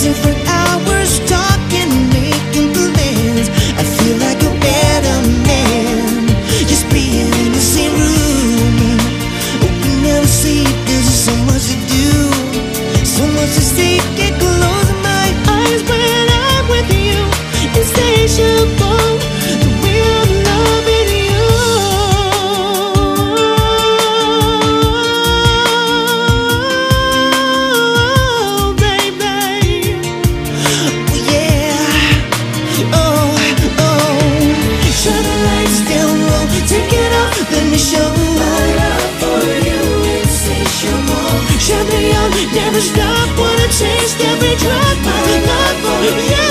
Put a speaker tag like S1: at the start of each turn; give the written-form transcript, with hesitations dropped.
S1: dancing for hours, talking, making plans. I feel like a better man just being in the same room. Oh, we never sleep, there's so much to do, so much to see. Can't close my eyes when I'm with you. Insatiable, the way I'm loving you. Let me show my love for you, insatiable. Shut me up, never stop, wanna taste every drop. My love for you.